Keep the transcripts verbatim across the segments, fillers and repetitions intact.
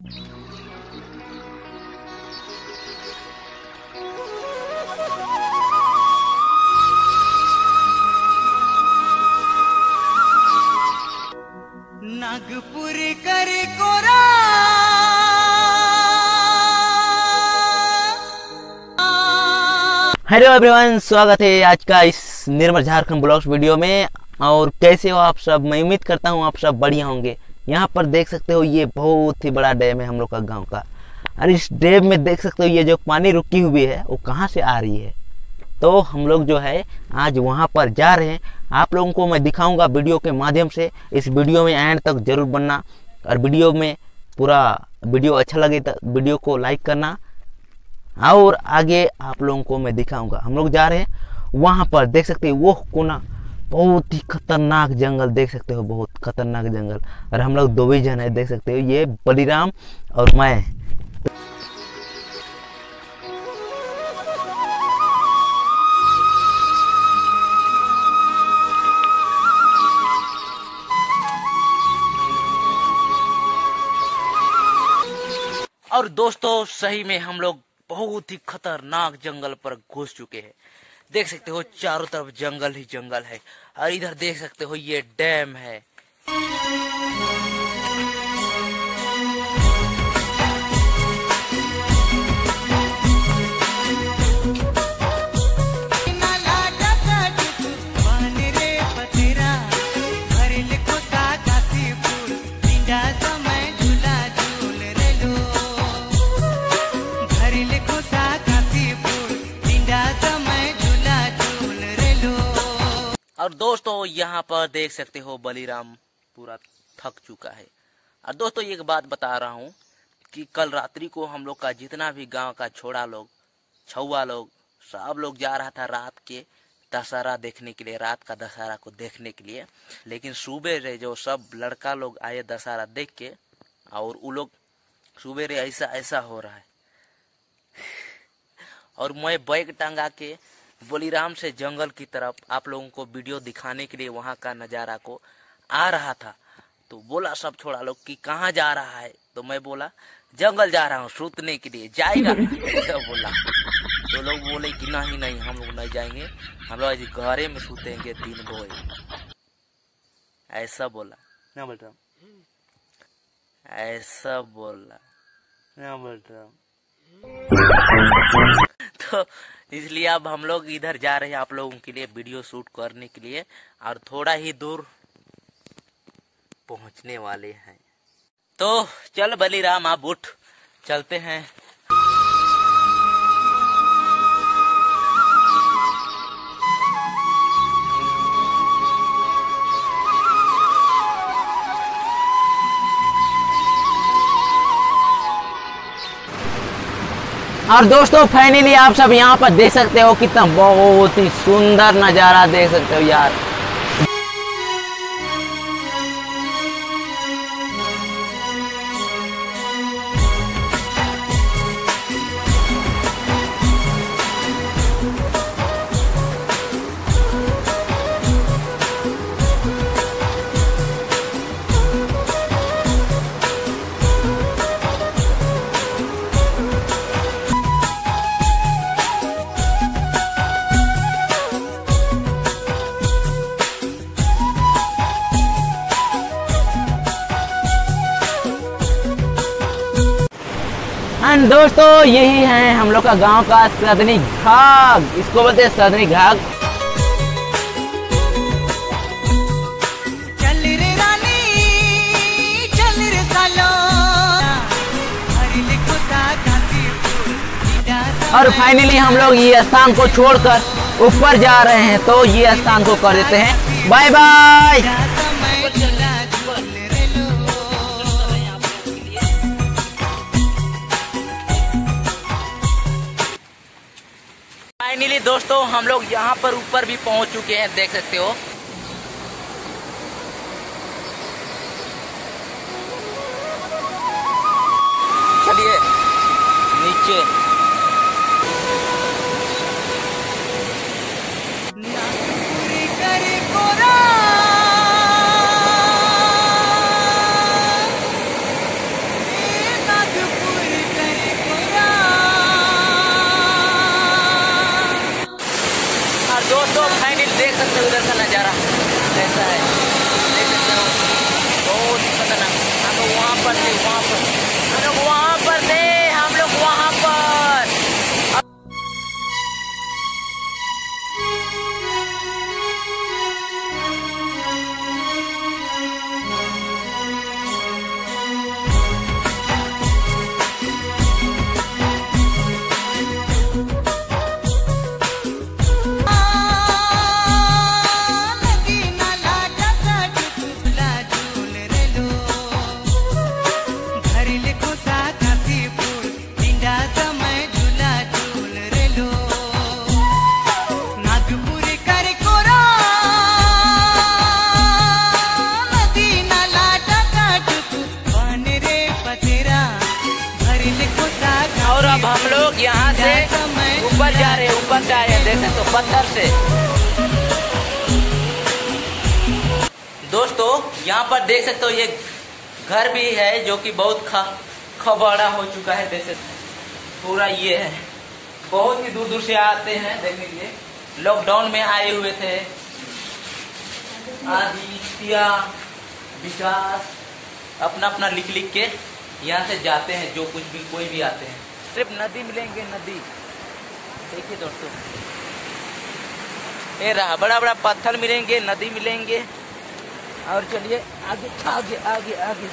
नागपुर कर कोरा hello everyone, स्वागत है आज का इस निर्मल झारखंड ब्लॉग्स वीडियो में। और कैसे हो आप सब? मैं उम्मीद करता हूँ आप सब बढ़िया होंगे। यहाँ पर देख सकते हो ये बहुत ही बड़ा डैम है हम लोग का गांव का। और इस डैम में देख सकते हो ये जो पानी रुकी हुई है वो कहाँ से आ रही है। तो हम लोग जो है आज वहाँ पर जा रहे हैं। आप लोगों को मैं दिखाऊंगा वीडियो के माध्यम से। इस वीडियो में एंड तक जरूर बनना और वीडियो में पूरा वीडियो अच्छा लगे तो वीडियो को लाइक करना। और आगे आप लोगों को मैं दिखाऊंगा। हम लोग जा रहे हैं वहाँ पर, देख सकते हो वो कोना बहुत ही खतरनाक जंगल, देख सकते हो बहुत खतरनाक जंगल। और हम लोग दो ही जन है, देख सकते हो ये बलिराम और मैं। और दोस्तों सही में हम लोग बहुत ही खतरनाक जंगल पर घुस चुके हैं। देख सकते हो चारों तरफ जंगल ही जंगल है। और इधर देख सकते हो ये डैम है। और दोस्तों यहाँ पर देख सकते हो बलिराम पूरा थक चुका है। और दोस्तों एक बात बता रहा हूँ कि कल रात्रि को हम लोग का जितना भी गांव का छोड़ा लोग, छुआ लोग, सब लोग जा रहा था रात के दशहरा देखने के लिए, रात का दशहरा को देखने के लिए। लेकिन सुबह जो सब लड़का लोग आए दशहरा देख के, और वो लोग सुबह ऐसा ऐसा हो रहा है। और मैं बैग टंगा के बलिराम से जंगल की तरफ आप लोगों को वीडियो दिखाने के लिए वहां का नजारा को आ रहा था। तो बोला सब छोड़ा लोग कि कहाँ जा रहा है। तो मैं बोला जंगल जा रहा हूँ सूतने के लिए, जाएगा ऐसा बोला। तो लोग बोले कि नहीं नहीं हम लोग नहीं जाएंगे, हम लोग आज घरे में सूतेंगे दिन भर, ऐसा बोला ना बेटा, ऐसा बोला ना बेटा। तो इसलिए अब हम लोग इधर जा रहे हैं आप लोगों के लिए वीडियो शूट करने के लिए। और थोड़ा ही दूर पहुंचने वाले हैं। तो चल बलिराम आप उठ, चलते हैं। और दोस्तों फाइनली आप सब यहाँ पर देख सकते हो कितना बहुत ही सुंदर नजारा देख सकते हो यार। एंड दोस्तों यही है हम लोग का गांव का सदनी घाघ, इसको बोलते हैं सदनी घाघ। चल रे रानी चल रे सालो, और फाइनली हम लोग ये स्थान को छोड़कर ऊपर जा रहे हैं। तो ये स्थान को कर देते हैं बाय बाय। फाइनली दोस्तों हम लोग यहाँ पर ऊपर भी पहुंच चुके हैं, देख सकते हो। चलिए नीचे। लोग यहाँ से ऊपर जा रहे हैं, ऊपर से आए हैं, देख सकते हो पत्थर से। दोस्तों यहाँ पर देख सकते हो ये घर भी है जो कि बहुत खबड़ा हो चुका है। देख सकते पूरा ये है, बहुत ही दूर दूर से आते हैं देखने के लिए। लॉकडाउन में आए हुए थे आदित्य विकास, अपना अपना लिख लिख के यहाँ से जाते हैं, जो कुछ भी कोई भी आते हैं। सिर्फ नदी मिलेंगे, नदी देखिए दोस्तों, ये रहा बड़ा बड़ा पत्थर मिलेंगे, नदी मिलेंगे। और चलिए आगे आगे आगे आगे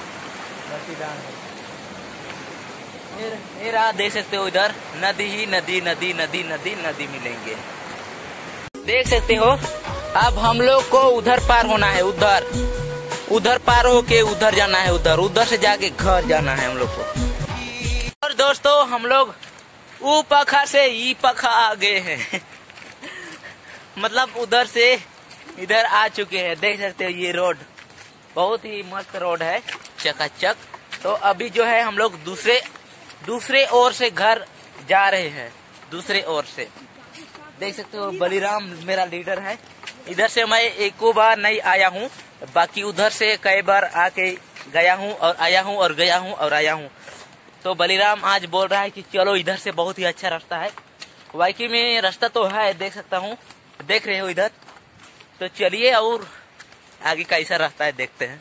ये रहा, देख सकते हो इधर नदी ही नदी नदी नदी नदी नदी मिलेंगे, देख सकते हो। अब हम लोग को उधर पार होना है, उधर उधर पार होके उधर जाना है, उधर उधर से जाके घर जाना है हम लोग को। और दोस्तों हम लोग ऊ पखा से ई पखा आ गए हैं मतलब उधर से इधर आ चुके हैं। देख सकते हो ये रोड बहुत ही मस्त रोड है, चकाचक। तो अभी जो है हम लोग दूसरे दूसरे ओर से घर जा रहे हैं, दूसरे ओर से। देख सकते हो बलिराम मेरा लीडर है। इधर से मैं एक बार नहीं आया हूँ, बाकी उधर से कई बार आके गया हूँ और आया हूँ और गया हूँ और आया हूँ। तो बलिराम आज बोल रहा है कि चलो इधर से बहुत ही अच्छा रास्ता है। वाकई में रास्ता तो है, देख सकता हूँ, देख रहे हो इधर। तो चलिए और आगे कैसा रास्ता है देखते हैं।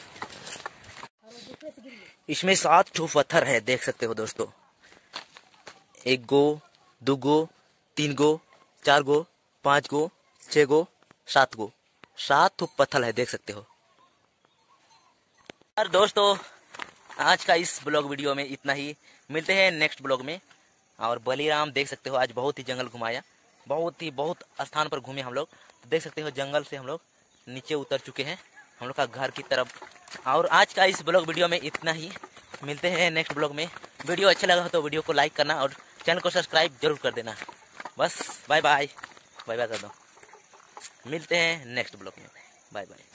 इसमें सात ठो पत्थर है, देख सकते हो दोस्तों। एक गो, दो गो, तीन गो, चार गो, पांच गो, छह गो, सात गो, सात ठो पत्थर है, देख सकते हो। और दोस्तों आज का इस ब्लॉग वीडियो में इतना ही, मिलते हैं नेक्स्ट ब्लॉग में। और बलिराम देख सकते हो आज बहुत ही जंगल घुमाया, बहुत ही बहुत स्थान पर घूमे हम लोग। देख सकते हो जंगल से हम लोग नीचे उतर चुके हैं हम लोग का घर की तरफ। और आज का इस ब्लॉग वीडियो में इतना ही, मिलते हैं नेक्स्ट ब्लॉग में। वीडियो अच्छा लगा हो तो वीडियो को लाइक करना और चैनल को सब्सक्राइब जरूर कर देना। बस बाय बाय, बाय बाय कर दो, मिलते हैं नेक्स्ट ब्लॉग में, बाय बाय।